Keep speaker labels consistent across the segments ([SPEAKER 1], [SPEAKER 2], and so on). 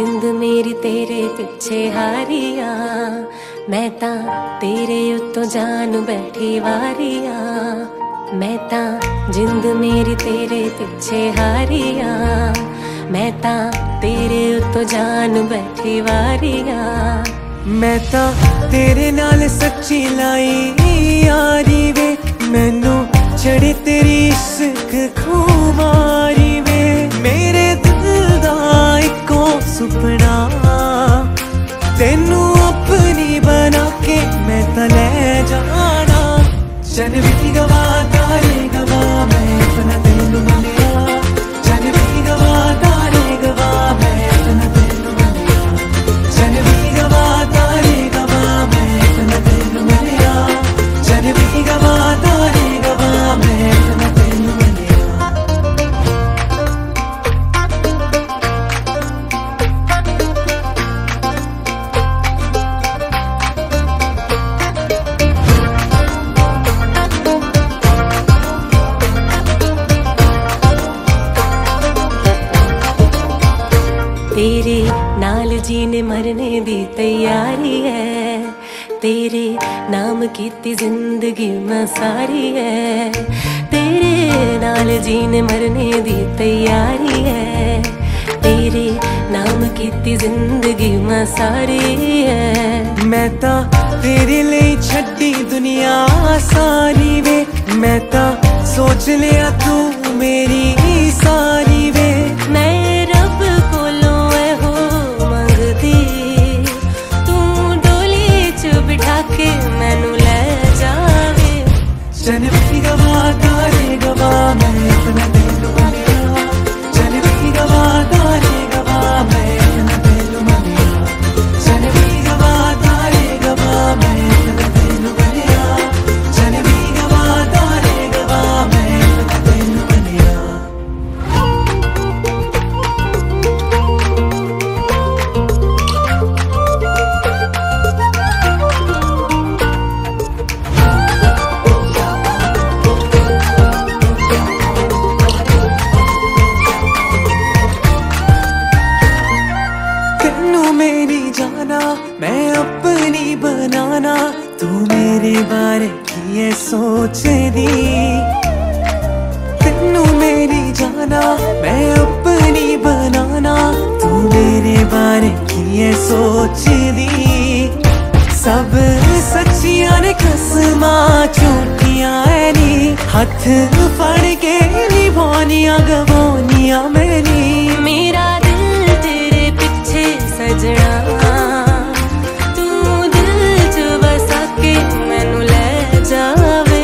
[SPEAKER 1] जिंद मेरी तेरे पिछे हारिया, मैं ता तेरे उत्तों जान बैठी वारिया। मैं ता जिंद मेरी तेरे पिछे हारिया, मैं ता तेरे उत्तों जान बैठी वारिया।
[SPEAKER 2] मैं ता तेरे नाल सच्ची लाई यारी वे, मैनू चढ़े तेरी इश्क खुमारी वे। मेरे दिल दा इको सुपना तेनू अपनी बना के मैं ता ले जाना। चल भी गवा तारे गवा मैं अपना तेनू मनिया, चल भी गवा तारे गवा मैं अपना तेनू मनिया, चल भी गवा तारे गवा मैं अपना तेनू मनिया, चल भी गवा तारे गवा मैं अपना तेनू मनिया।
[SPEAKER 1] तेरे नाल जीने मरने दी तैयारी है, तेरे नाम कीती जिंदगी मैं सारी है। तेरे नाल जीने मरने दी तैयारी है, तेरे नाम कीती जिंदगी मैं सारी है।
[SPEAKER 2] मैं ता तेरे लिए छड्डी दुनिया सारी वे, मैं ता सोच लिया तू मेरी सारी वे।
[SPEAKER 1] मैं रब कोलों हो मंगदी, तू डोली च बिठा के मैनू ले जावे।
[SPEAKER 2] चल भी गवा तारे गवा मैं अपना तेनू मनिया, चल भी गवा तारे गवा मैं अपना तेनू मनिया, चल भी गवा तारे गवा मैं अपना तेनू मनिया, चल भी गवा तारे गवा मैं अपना तेनू मनिया। मेरी जाना मैं अपनी बनाना, तू मेरे बारे की है सोच दी। तेनू मेरी जाना मैं अपनी बनाना, तू मेरे बारे की है सोच दी। सब सच्चियां ने कसमा झूठियां है नी, हथ फड़ के निभानियां गवानियां मैनी।
[SPEAKER 1] मेरा दिल तेरे पिछे सजना, तू दिल च बसा के मैनू ले जावे।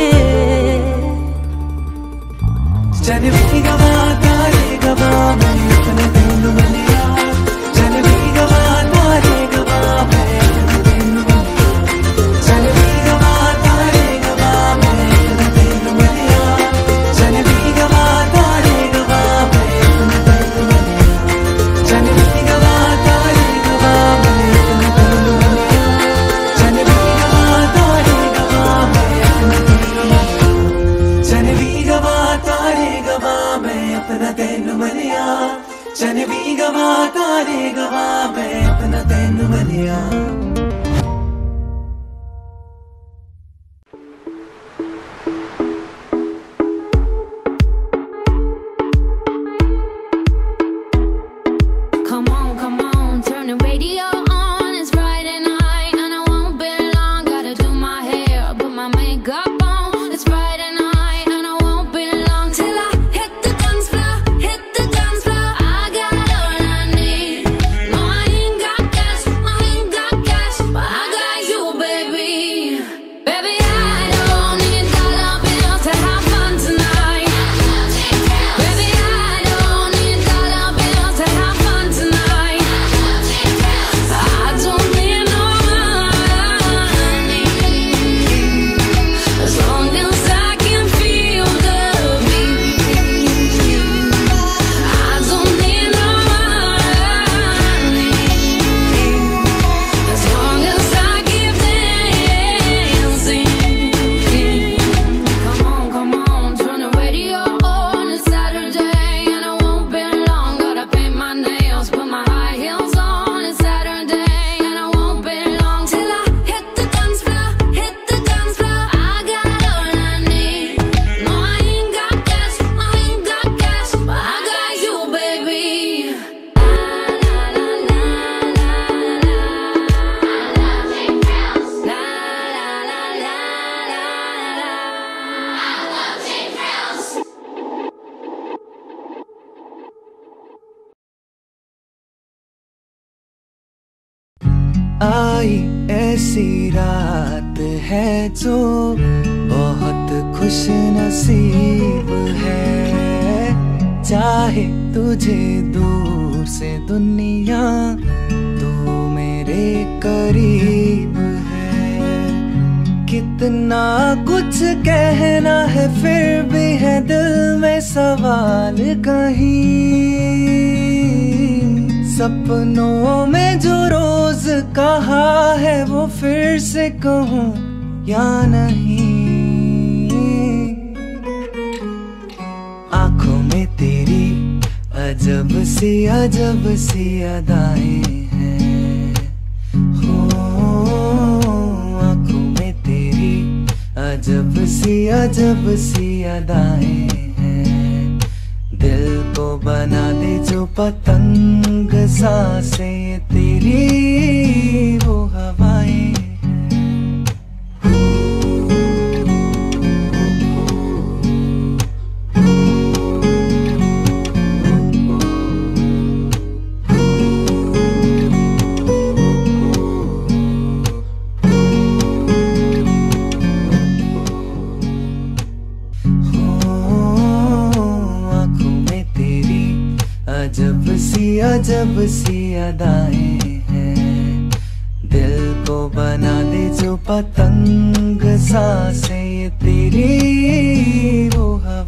[SPEAKER 2] चल भी गवा तारे गवा मैं अपना तेनू मनिया, चल भी गवा तारे गवा मैं अपना तेनू मनिया, चल भी गवा तारे गवा मैं अपना तेनू मनिया, चल भी गवा तारे गवा मैं अपना तेनू मनिया, चल भी गवा तारे गवा मैं अपना तेनू मनिया, चल भी गवा तारे गवा मैं अपना तेनू मनिया, चल भी गवा तारे गवा मैं अपना तेनू मनिया, चल भी गवा तारे गवा मैं अपना तेनू मनिया।
[SPEAKER 3] Come on, turn the radio on. It's Friday night and I won't be long. Gotta do my hair, put my makeup on. It's Friday night and I won't be long till I hit the dance floor, hit the dance floor. I got all I need. No, I ain't got cash, I ain't got cash.
[SPEAKER 2] आई ऐसी रात है जो बहुत खुश नसीब है। चाहे तुझे दूर से दुनिया, तू मेरे करीब है। कितना कुछ कहना है फिर भी है दिल में सवाल कहीं। सपनों में जो रोज कहा है वो फिर से कहूँ या नहीं। आंखों में तेरी अजब सी अदाएं हैं। हो आंखों में तेरी अजब सी अदाएं हैं। दिल को बना दे जो पतंग, सांसें तेरी वो हवाएं। अजब सी अदाएं हैं। दिल को बना दे जो पतंग, सांसें तेरी वो हवा।